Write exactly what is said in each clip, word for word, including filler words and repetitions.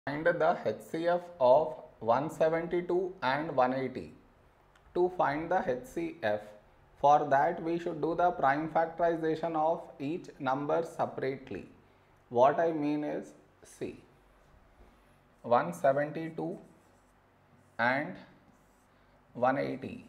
Find the H C F of one seventy-two and one eighty. To find the H C F, for that we should do the prime factorization of each number separately. What I mean is, see, one seventy-two and one eighty.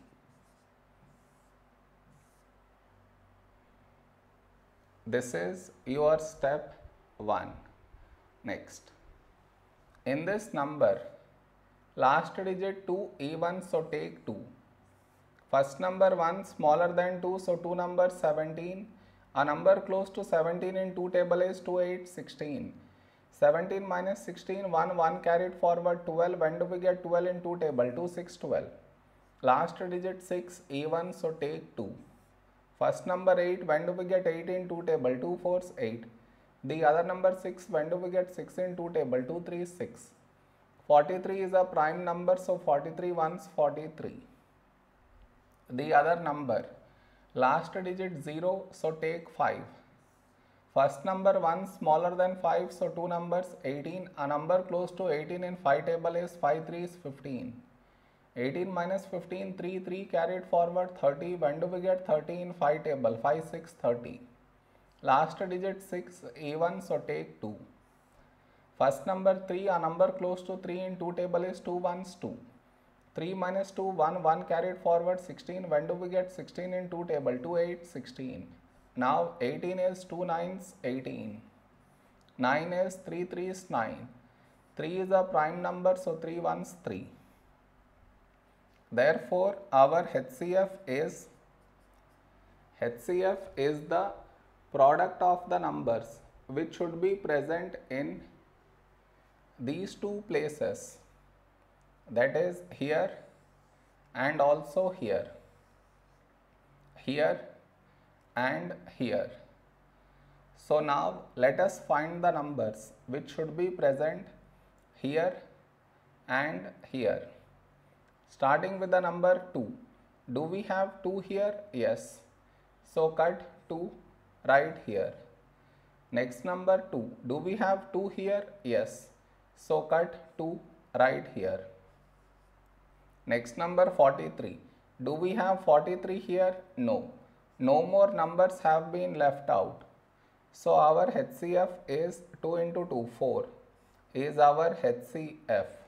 This is your step one. Next, in this number, last digit two even, so take two. First number one smaller than two, so two numbers seventeen. A number close to seventeen in two table is two, eight, sixteen. seventeen minus sixteen, one, one carried forward, twelve. When do we get twelve in two table? two, six, twelve. Last digit six even, so take two. First number eight, when do we get eight in two table? two, four, eight. The other number six, when do we get six in two table? two, three, six. forty-three is a prime number, so forty-three ones forty-three. The other number, last digit zero, so take five. First number one smaller than five, so two numbers eighteen. A number close to eighteen in five table is five, three is fifteen. eighteen minus fifteen, three, three carried forward, thirty. When do we get thirty in five table? five, six, thirty. Last digit six even, so take two. First number three, a number close to three in two table is two ones two. three minus two, one, one carried forward, sixteen. When do we get sixteen in two table? two, eight, sixteen. Now eighteen is two nines, eighteen. nine is three threes, nine. three is a prime number, so three ones, three. Therefore, our H C F is, H C F is the product of the numbers which should be present in these two places, that is here and also here, here and here. So now let us find the numbers which should be present here and here. Starting with the number two. Do we have two here? Yes. So cut two right here. Next number two. Do we have two here? Yes. So cut two right here. Next number forty-three. Do we have forty-three here? No. No more numbers have been left out. So our H C F is two into two, four is our H C F.